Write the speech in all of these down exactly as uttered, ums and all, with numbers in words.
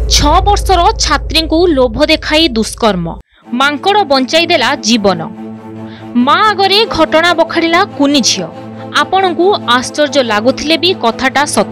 छ वर्षर छात्री को लोभ देखाई दुष्कर्म मांकड़ बंचाई देला जीवन। माँ आगरे घटना बखाड़िला कुनी झियो। आपण को आश्चर्य लगुले भी कथाटा सत।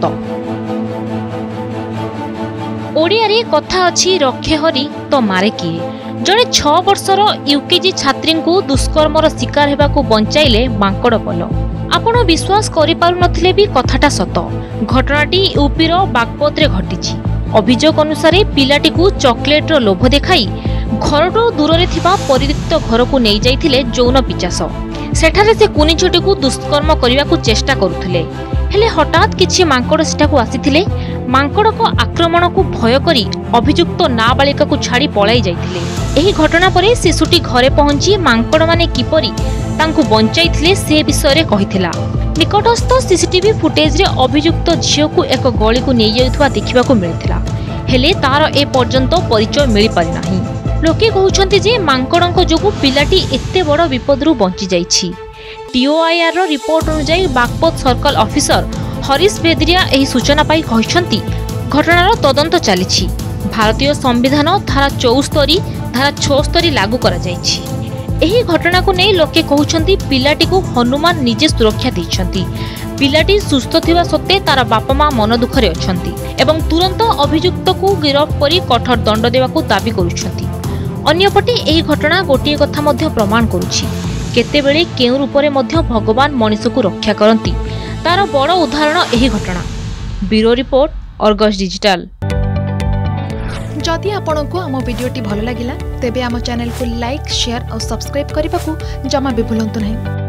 ओडिया रे कथा अछि रखे हरि तो मारे किए। जड़े छ वर्षर यूकेजी छात्री को दुष्कर्मर शिकार हेबाकू बंचाइले मांकड़ पल। आपण विश्वास करि पारु नथिले भी कथाटा सत। घटनाटी यूपीर बागपत रे घटिछि। अभियोग अनुसार पिलाटी को चॉकलेट रो लोभ देखाई घरटू दूर रे थिबा परित्यक्त घर को नहीं जाइथिले यौन पिचास। सेठारे से कुनी छोटी को दुष्कर्म करने को चेष्टा करुथिले। हेले हठात किछि मांकड़ सेठाकू आसीथिले। मांकड़ को आक्रमण को भय करी अभियुक्त नाबालिका को छाड़ी पलाई जाइथिले। एही घटना परे शिशुटी घरे पहुंची मांकड़ माने किपरि तांकू बंचाइथिले से विषय रे कहिथिला। निकटस्थ सीसीटीवी फुटेज रे अभियुक्त झियो को एक गली को नहीं जाउथवा देखिबाकू मिलिथिला। हेले तार ए पर्यंत परिचय मिली पारि नाही। लोके कहउछन्ति जे मांकड़क जोगु पिलाटी एते बड़ विपदरू बंची जाइछि। टीओआईआर रो रिपोर्ट अनुसार बागपत सर्कल ऑफिसर हरीश बेदरिया एही सूचना पाई कहिसन्ति घटनार तदंत चलिछि। भारतीय संविधान धारा चौस्तरी धारा छस्तरी लागू करा जाइछि। एही घटना को नहीं लोके कहउछन्ति पिलाटी को हनुमान निजे सुरक्षा दैछन्ति। पिलाटी सुस्थ थिबा सत्ते तार बापा मां मन दुखरे अछन्ति एवं तुरंत अभियुक्त को गिरफ्त करी कठोर दंड देबाकू दाबी करुछन्ति। अन्यपटे एही घटना गोटिए कथा मध्य प्रमाण करुछि केतेबेले केउ रूपरे मध्य भगवान मनुष्य को रक्षा करती तार बड़ उदाहरण एही घटना। Bureau report Argus digital. जदि आपंक आम भिडी भल लगा तेब आम चैनल को लाइक शेयर और सब्सक्राइब करने को जमा भी भूलु नहीं।